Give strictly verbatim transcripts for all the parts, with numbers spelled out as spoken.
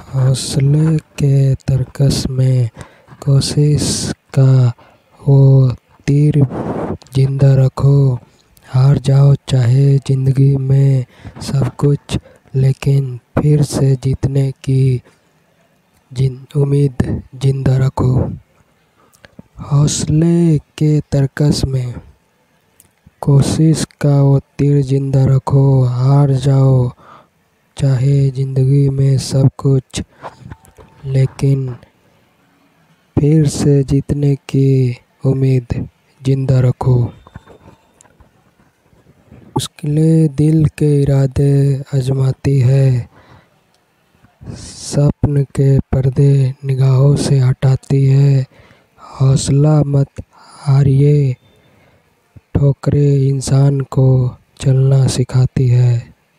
हौसले के तरकस में कोशिश का वो तीर जिंदा रखो। हार जाओ चाहे जिंदगी में सब कुछ, लेकिन फिर से जीतने की जिन उम्मीद जिंदा रखो। हौसले के तरकस में कोशिश का वो तीर जिंदा रखो। हार जाओ चाहे जिंदगी में सब कुछ, लेकिन फिर से जीतने की उम्मीद जिंदा रखो। मुश्किलें दिल के इरादे आजमाती है, सपन के पर्दे निगाहों से हटाती है। हौसला मत हारिए, ठोकरें इंसान को चलना सिखाती है।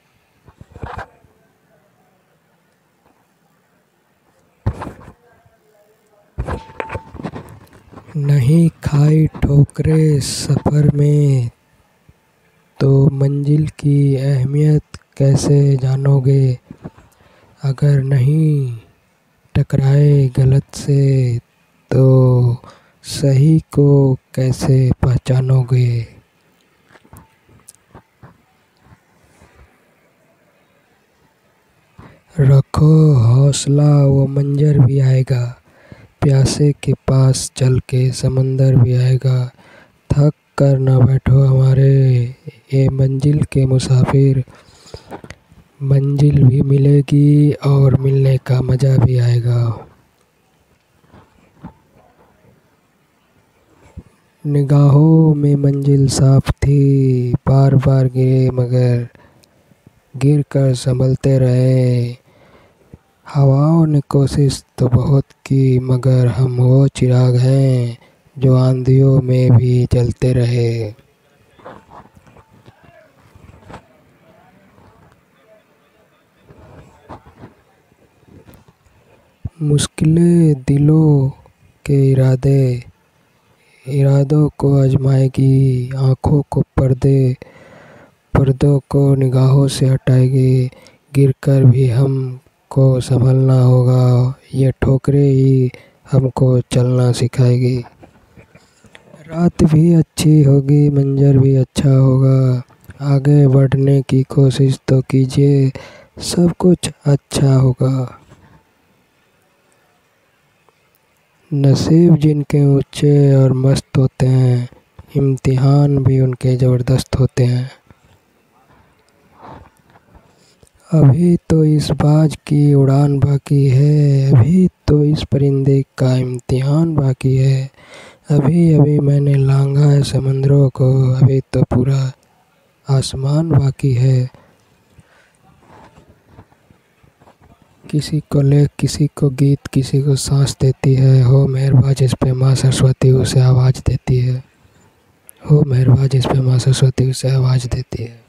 नहीं खाई ठोकरें सफ़र में तो मंजिल की अहमियत कैसे जानोगे। अगर नहीं टकराए गलत से तो सही को कैसे पहचानोगे। रखो हौसला, वो मंजर भी आएगा। प्यासे के पास चल के समंदर भी आएगा। थक कर न बैठो हमारे ये मंजिल के मुसाफिर, मंजिल भी मिलेगी और मिलने का मज़ा भी आएगा। निगाहों में मंजिल साफ थी, बार बार गिरे मगर गिर कर संभलते रहे। हवाओं ने कोशिश तो बहुत की, मगर हम वो चिराग हैं जो आंधियों में भी जलते रहे। मुश्किलें दिलों के इरादे इरादों को आजमाएगी। आँखों को पर्दे पर्दों को निगाहों से हटाएगी। गिरकर भी हमको संभलना होगा, ये ठोकरें ही हमको चलना सिखाएगी। रात भी अच्छी होगी, मंजर भी अच्छा होगा। आगे बढ़ने की कोशिश तो कीजिए, सब कुछ अच्छा होगा। नसीब जिनके ऊंचे और मस्त होते हैं, इम्तिहान भी उनके ज़बरदस्त होते हैं। अभी तो इस बाज की उड़ान बाकी है, अभी तो इस परिंदे का इम्तिहान बाकी है। अभी अभी मैंने लांघा है समंदरों को, अभी तो पूरा आसमान बाकी है। किसी को लेख, किसी को गीत, किसी को सांस देती है। हो मेहरबान जिस पे माँ सरस्वती उसे आवाज़ देती है। हो मेहरबान जिस पे माँ सरस्वती उसे आवाज़ देती है।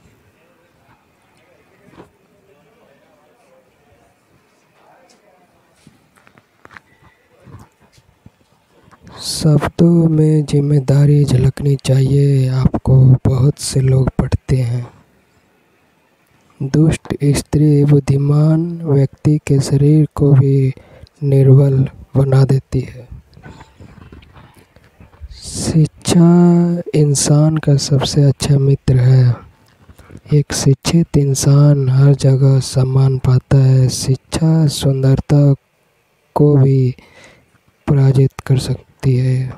शब्दों में जिम्मेदारी झलकनी चाहिए, आपको बहुत से लोग पढ़ते हैं। दुष्ट स्त्री बुद्धिमान व्यक्ति के शरीर को भी निर्बल बना देती है। शिक्षा इंसान का सबसे अच्छा मित्र है। एक शिक्षित इंसान हर जगह सम्मान पाता है। शिक्षा सुंदरता को भी पराजित कर सकती है।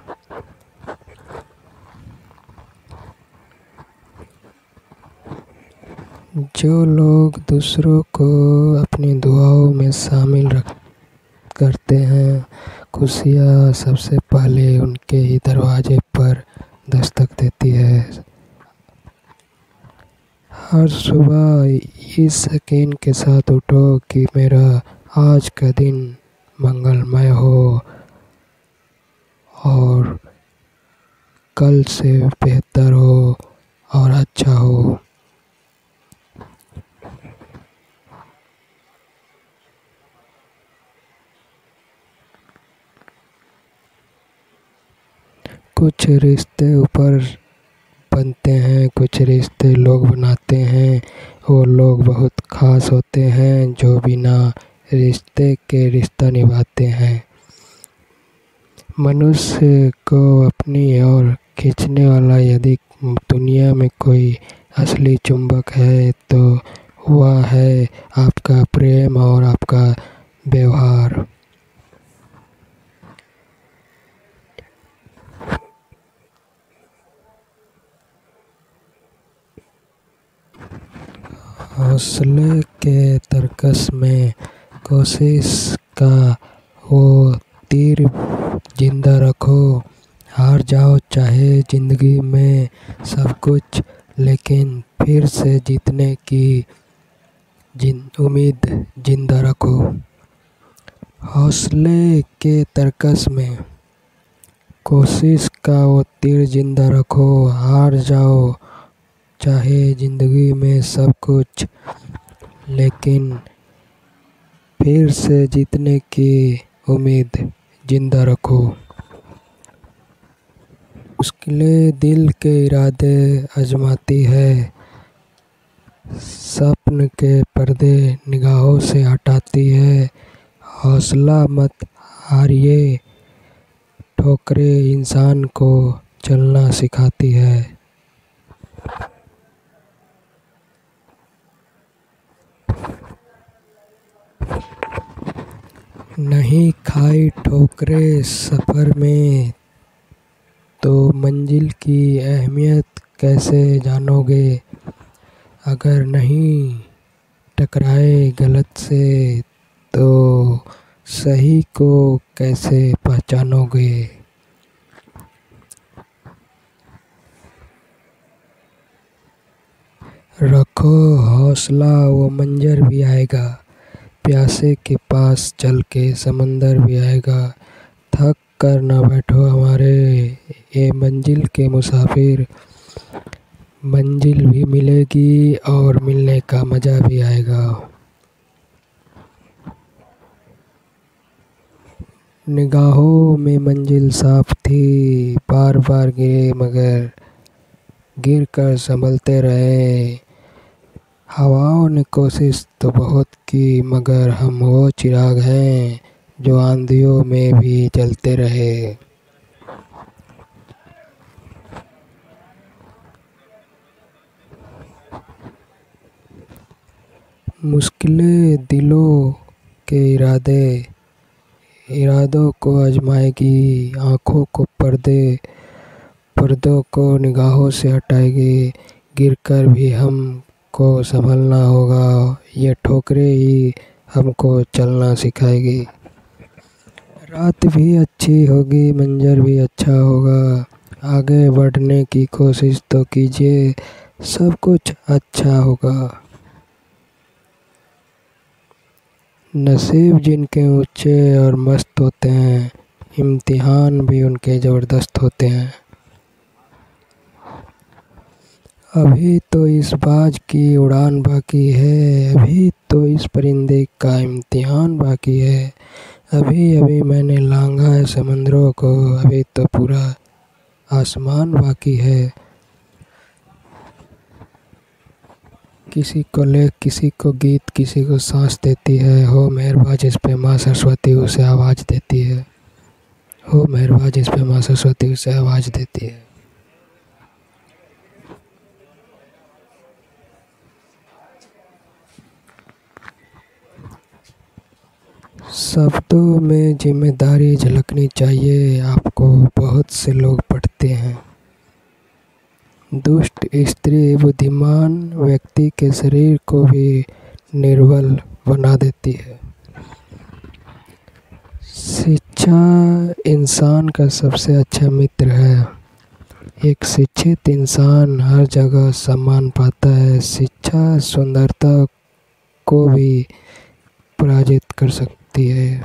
जो लोग दूसरों को अपनी दुआओं में शामिल रख करते हैं, खुशियाँ सबसे पहले उनके ही दरवाजे पर दस्तक देती है। हर सुबह इस यकीन के साथ उठो कि मेरा आज का दिन मंगलमय हो और कल से बेहतर हो और अच्छा हो। कुछ रिश्ते ऊपर बनते हैं, कुछ रिश्ते लोग बनाते हैं। वो लोग बहुत ख़ास होते हैं जो बिना रिश्ते के रिश्ता निभाते हैं। मनुष्य को अपनी ओर खींचने वाला यदि दुनिया में कोई असली चुंबक है तो वह है आपका प्रेम और आपका व्यवहार। हौसले के तरकस में कोशिश का वो तीर जिंदा रखो। हार जाओ चाहे जिंदगी में सब कुछ, लेकिन फिर से जीतने की जिन उम्मीद जिंदा रखो। हौसले के तरकस में कोशिश का वो तीर जिंदा रखो। हार जाओ चाहे जिंदगी में सब कुछ, लेकिन फिर से जीतने की उम्मीद जिंदा रखो। मुश्किलें दिल के इरादे आजमाती है, सपन के पर्दे निगाहों से हटाती है। हौसला मत हारिए, ठोकरें इंसान को चलना सिखाती है। नहीं खाई ठोकरें सफ़र में तो मंजिल की अहमियत कैसे जानोगे। अगर नहीं टकराए गलत से तो सही को कैसे पहचानोगे। रखो हौसला, वो मंजर भी आएगा। प्यासे के पास चल के समंदर भी आएगा। थक कर ना बैठो हमारे ये मंजिल के मुसाफिर, मंजिल भी मिलेगी और मिलने का मज़ा भी आएगा। निगाहों में मंजिल साफ थी, बार बार गिरे मगर गिर कर संभलते रहे। हवाओं ने कोशिश तो बहुत की मगर हम वो चिराग हैं जो आंधियों में भी जलते रहे। मुश्किलें दिलों के इरादे इरादों को आजमाएगी। आँखों को पर्दे पर्दों को निगाहों से हटाएगी। गिरकर भी हमको संभलना होगा, ये ठोकरें ही हमको चलना सिखाएगी। रात भी अच्छी होगी, मंजर भी अच्छा होगा। आगे बढ़ने की कोशिश तो कीजिए, सब कुछ अच्छा होगा। नसीब जिनके ऊंचे और मस्त होते हैं, इम्तिहान भी उनके ज़बरदस्त होते हैं। अभी तो इस बाज की उड़ान बाकी है, अभी तो इस परिंदे का इम्तिहान बाकी है। अभी अभी मैंने लांघा है समंदरों को, अभी तो पूरा आसमान बाकी है। किसी को लेख, किसी को गीत, किसी को सांस देती है। हो मेहरबान जिस पे माँ सरस्वती उसे आवाज़ देती है। हो मेहरबान जिस पे माँ सरस्वती उसे आवाज़ देती है। शब्दों में जिम्मेदारी झलकनी चाहिए। आपको बहुत से लोग पढ़ते हैं। दुष्ट स्त्री बुद्धिमान व्यक्ति के शरीर को भी निर्बल बना देती है। शिक्षा इंसान का सबसे अच्छा मित्र है। एक शिक्षित इंसान हर जगह सम्मान पाता है। शिक्षा सुंदरता को भी पराजित कर सकती है।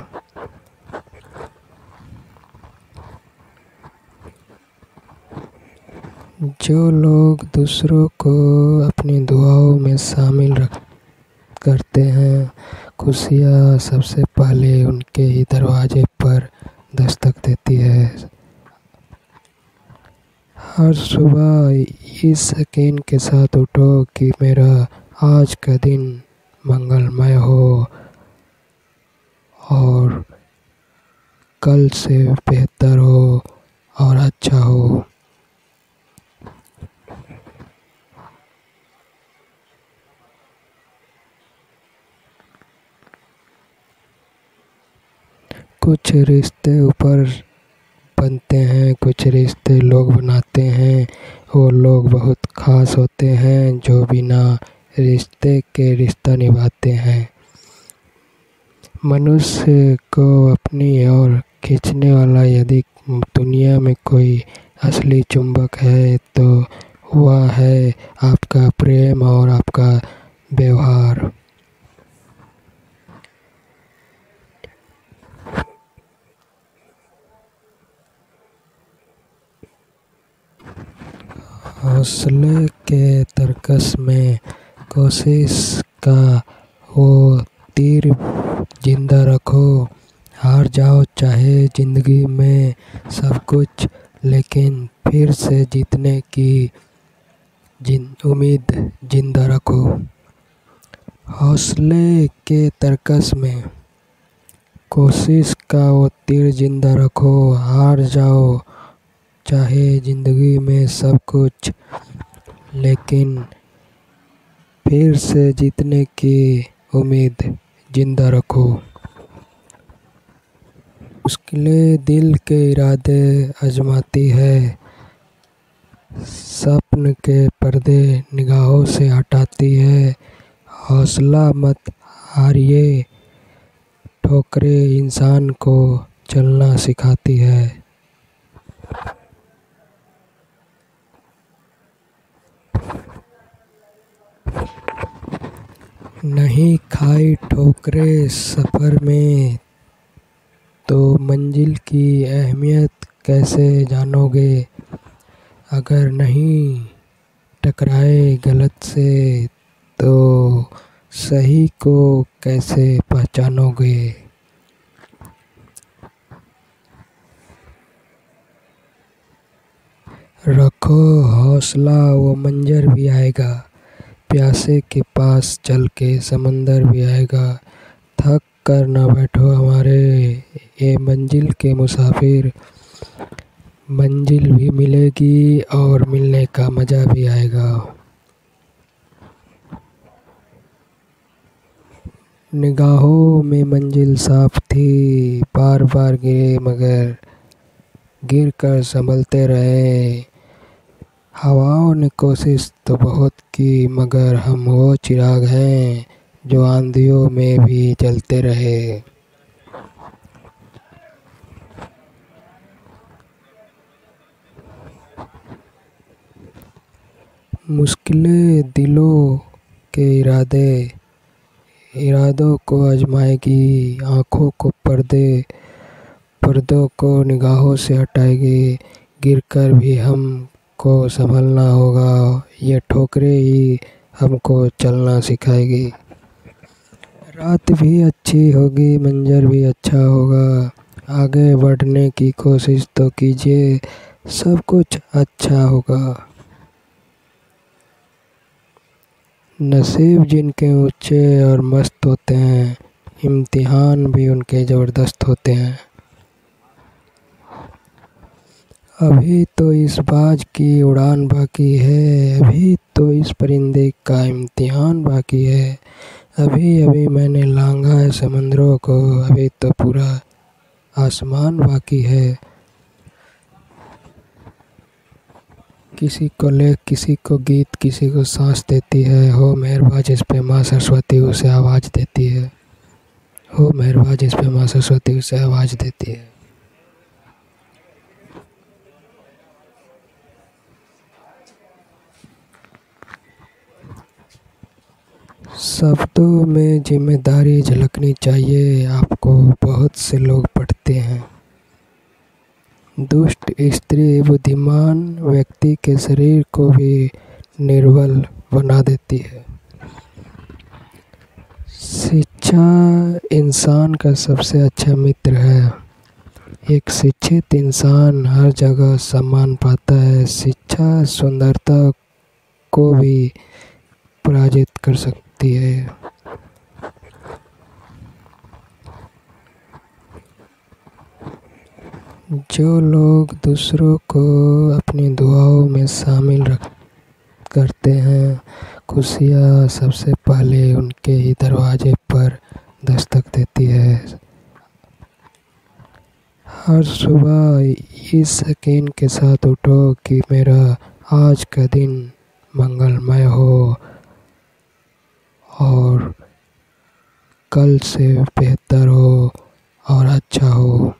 जो लोग दूसरों को अपनी दुआओं में शामिल रख करते हैं, खुशियाँ सबसे पहले उनके ही दरवाजे पर दस्तक देती है। हर सुबह इस यकीन के साथ उठो कि मेरा आज का दिन मंगलमय हो। और कल से बेहतर हो और अच्छा हो। कुछ रिश्ते ऊपर बनते हैं, कुछ रिश्ते लोग बनाते हैं। वो लोग बहुत खास होते हैं जो बिना रिश्ते के रिश्ता निभाते हैं। मनुष्य को अपनी ओर खींचने वाला यदि दुनिया में कोई असली चुंबक है तो वह है आपका प्रेम और आपका व्यवहार। हौसले के तरकस में कोशिश का वो तीर जिंदा रखो। हार जाओ चाहे जिंदगी में सब कुछ, लेकिन फिर से जीतने की जिन उम्मीद जिंदा रखो। हौसले के तरकस में कोशिश का वो तीर जिंदा रखो। हार जाओ चाहे जिंदगी में सब कुछ, लेकिन फिर से जीतने की उम्मीद जिंदा रखो। मुश्किलें दिल के इरादे आजमाती है, सपन के पर्दे निगाहों से हटाती है। हौसला मत हारिए, ठोकरें इंसान को चलना सिखाती है। नहीं खाई ठोकरें सफ़र में तो मंजिल की अहमियत कैसे जानोगे। अगर नहीं टकराए गलत से तो सही को कैसे पहचानोगे। रखो हौसला, वो मंजर भी आएगा। प्यासे के पास चल के समंदर भी आएगा। थक कर न बैठो हमारे ये मंजिल के मुसाफिर। मंजिल भी मिलेगी और मिलने का मज़ा भी आएगा। निगाहों में मंजिल साफ थी, बार बार गिरे मगर गिर कर संभलते रहे। हवाओं ने कोशिश तो बहुत की मगर हम वो चिराग हैं जो आंधियों में भी जलते रहे। मुश्किलें दिलों के इरादे इरादों को आजमाएगी। आँखों को पर्दे पर्दों को निगाहों से हटाएगी। गिरकर भी हमको संभलना होगा, ये ठोकरें ही हमको चलना सिखाएगी। रात भी अच्छी होगी, मंजर भी अच्छा होगा। आगे बढ़ने की कोशिश तो कीजिए, सब कुछ अच्छा होगा। नसीब जिनके ऊंचे और मस्त होते हैं, इम्तिहान भी उनके ज़बरदस्त होते हैं। अभी तो इस बाज की उड़ान बाकी है, अभी तो इस परिंदे का इम्तिहान बाकी है। अभी अभी मैंने लांघा है समंदरों को, अभी तो पूरा आसमान बाकी है। किसी को लेख, किसी को गीत, किसी को सांस देती है। हो मेहरबान जिस पे माँ सरस्वती उसे आवाज़ देती है। हो मेहरबान जिस पे माँ सरस्वती उसे आवाज़ देती है। शब्दों में जिम्मेदारी झलकनी चाहिए। आपको बहुत से लोग पढ़ते हैं। दुष्ट स्त्री बुद्धिमान व्यक्ति के शरीर को भी निर्बल बना देती है। शिक्षा इंसान का सबसे अच्छा मित्र है। एक शिक्षित इंसान हर जगह सम्मान पाता है। शिक्षा सुंदरता को भी पराजित कर सकती है। जो लोग दूसरों को अपनी दुआओं में शामिल रख करते हैं, खुशियाँ सबसे पहले उनके ही दरवाजे पर दस्तक देती है। हर सुबह इस यकीन के साथ उठो कि मेरा आज का दिन मंगलमय हो और कल से बेहतर हो और अच्छा हो।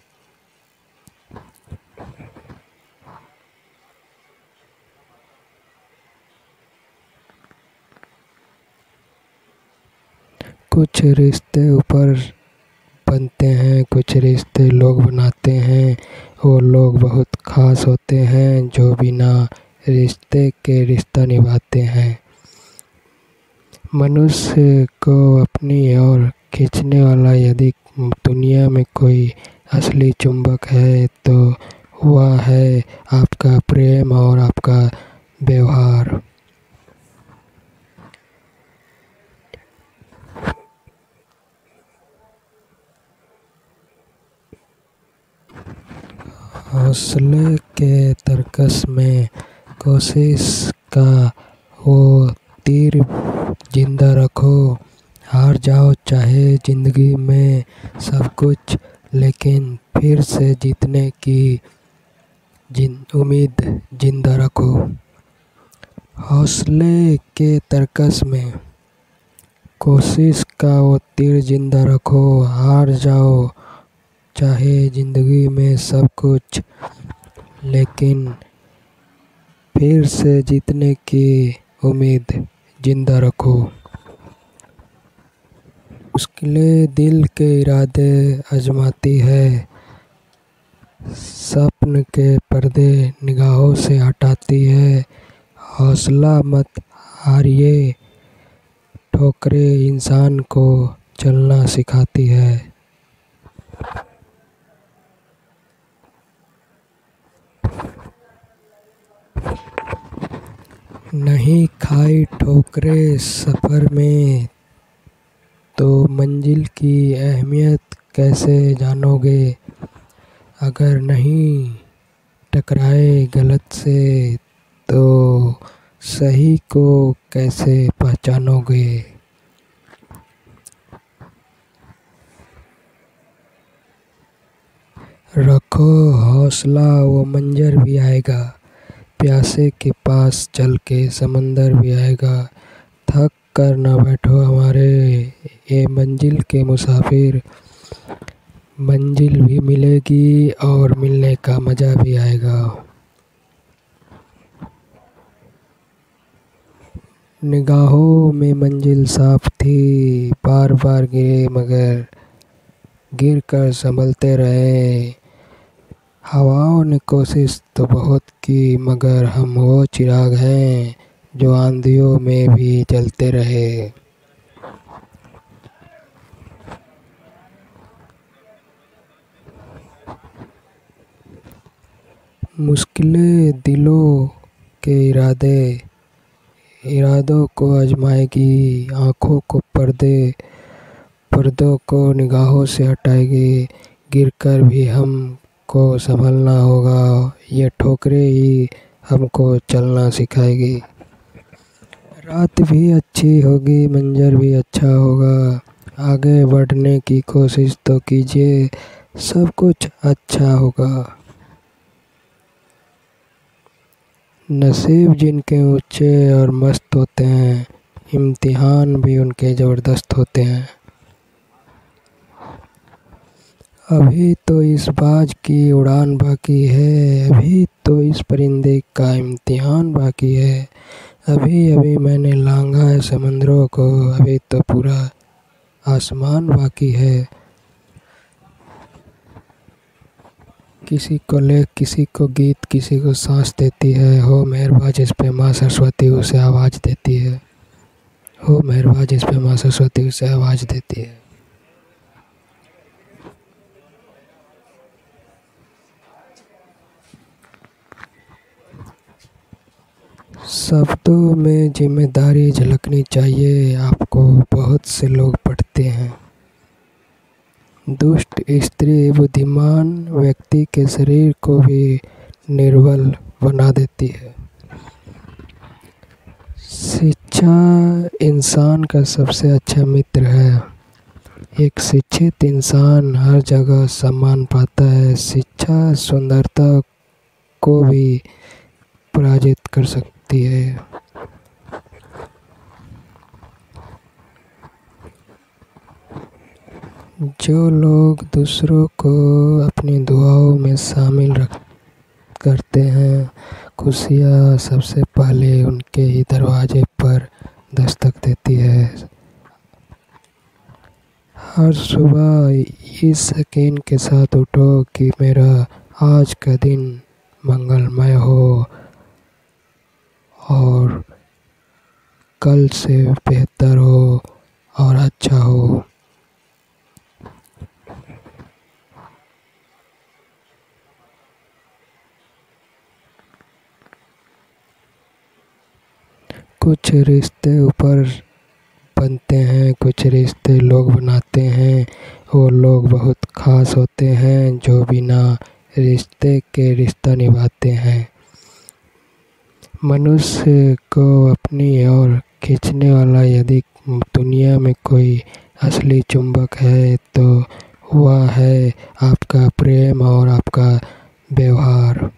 कुछ रिश्ते ऊपर बनते हैं, कुछ रिश्ते लोग बनाते हैं। वो लोग बहुत खास होते हैं जो बिना रिश्ते के रिश्ता निभाते हैं। मनुष्य को अपनी ओर खींचने वाला यदि दुनिया में कोई असली चुंबक है तो वह है आपका प्रेम और आपका व्यवहार। हौसले के तरकस में कोशिश का वो तीर जिंदा रखो। हार जाओ चाहे जिंदगी में सब कुछ, लेकिन फिर से जीतने की जिन उम्मीद जिंदा रखो। हौसले के तरकस में कोशिश का वो तीर जिंदा रखो। हार जाओ चाहे जिंदगी में सब कुछ, लेकिन फिर से जीतने की उम्मीद जिंदा रखो। मुश्किलें दिल के इरादे आजमाती है, सपन के पर्दे निगाहों से हटाती है। हौसला मत हारिए, ठोकरें इंसान को चलना सिखाती है। नहीं खाई ठोकरें सफ़र में तो मंजिल की अहमियत कैसे जानोगे। अगर नहीं टकराए गलत से तो सही को कैसे पहचानोगे। रखो हौसला, वो मंजर भी आएगा। प्यासे के पास चल के समंदर भी आएगा। थक कर न बैठो हमारे ये मंजिल के मुसाफिर, मंजिल भी मिलेगी और मिलने का मज़ा भी आएगा। निगाहों में मंजिल साफ थी, बार बार गिरे मगर गिर कर संभलते रहे। हवाओं ने कोशिश तो बहुत की मगर हम वो चिराग हैं जो आंधियों में भी जलते रहे। मुश्किलें दिलों के इरादे इरादों को आजमाएगी, आँखों को पर्दे पर्दों को निगाहों से हटाएगी। गिरकर भी हमको संभलना होगा, ये ठोकरें ही हमको चलना सिखाएगी। रात भी अच्छी होगी, मंजर भी अच्छा होगा। आगे बढ़ने की कोशिश तो कीजिए, सब कुछ अच्छा होगा। नसीब जिनके ऊंचे और मस्त होते हैं, इम्तिहान भी उनके ज़बरदस्त होते हैं। अभी तो इस बाज की उड़ान बाकी है, अभी तो इस परिंदे का इम्तिहान बाकी है। अभी अभी मैंने लांघा है समंदरों को, अभी तो पूरा आसमान बाकी है। किसी को लेख, किसी को गीत, किसी को सांस देती है। हो मेहरबान जिस पे माँ सरस्वती उसे आवाज़ देती है। हो मेहरबान जिस पे माँ सरस्वती उसे आवाज़ देती है। शब्दों में जिम्मेदारी झलकनी चाहिए। आपको बहुत से लोग पढ़ते हैं, दुष्ट स्त्री बुद्धिमान व्यक्ति के शरीर को भी निर्बल बना देती है। शिक्षा इंसान का सबसे अच्छा मित्र है। एक शिक्षित इंसान हर जगह सम्मान पाता है। शिक्षा सुंदरता को भी पराजित कर सकती है। जो लोग दूसरों को अपनी दुआओं में शामिल रख करते हैं, खुशियाँ सबसे पहले उनके ही दरवाजे पर दस्तक देती है। हर सुबह इस यकीन के साथ उठो कि मेरा आज का दिन मंगलमय हो और कल से बेहतर हो और अच्छा हो। कुछ रिश्ते ऊपर बनते हैं, कुछ रिश्ते लोग बनाते हैं। वो लोग बहुत खास होते हैं जो बिना रिश्ते के रिश्ता निभाते हैं। मनुष्य को अपनी ओर खींचने वाला यदि दुनिया में कोई असली चुंबक है तो वह है आपका प्रेम और आपका व्यवहार।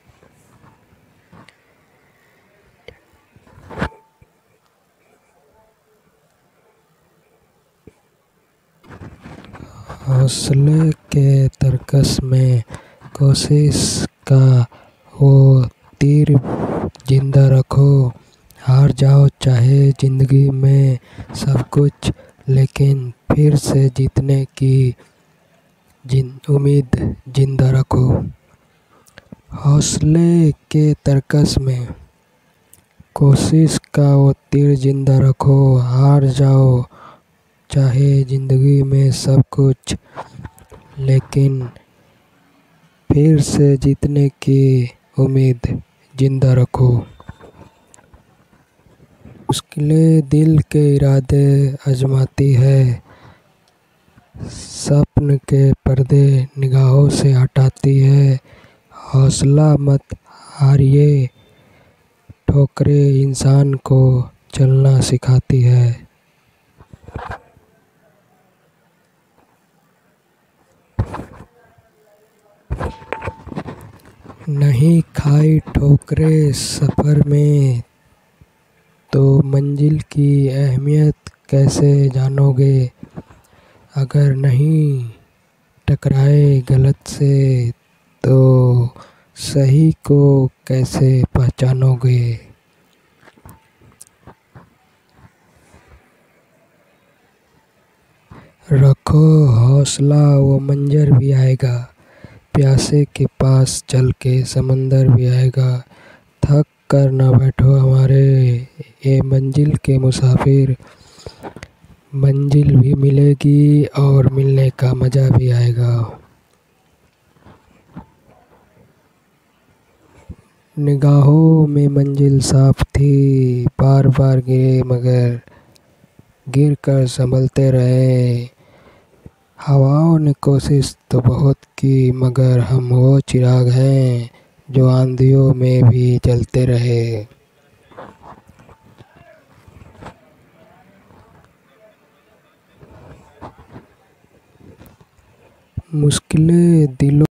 हौसले के तरकस में कोशिश का वो तीर जिंदा रखो। हार जाओ चाहे जिंदगी में सब कुछ, लेकिन फिर से जीतने की जिन उम्मीद जिंदा रखो। हौसले के तरकस में कोशिश का वो तीर जिंदा रखो। हार जाओ चाहे जिंदगी में सब कुछ, लेकिन फिर से जीतने की उम्मीद जिंदा रखो। मुश्किलें दिल के इरादे आजमाती है। सपन के पर्दे निगाहों से हटाती है। हौसला मत हारिए, ठोकरें इंसान को चलना सिखाती है। नहीं खाई ठोकरें सफ़र में तो मंजिल की अहमियत कैसे जानोगे। अगर नहीं टकराए गलत से तो सही को कैसे पहचानोगे। रखो हौसला, वो मंजर भी आएगा। प्यासे के पास चल के समंदर भी आएगा। थक कर न बैठो हमारे ये मंजिल के मुसाफिर। मंजिल भी मिलेगी और मिलने का मज़ा भी आएगा। निगाहों में मंजिल साफ थी, बार बार गिरे मगर गिर कर संभलते रहे। हवाओं ने कोशिश तो बहुत की मगर हम वो चिराग हैं जो आंधियों में भी जलते रहे। मुश्किलें दिलों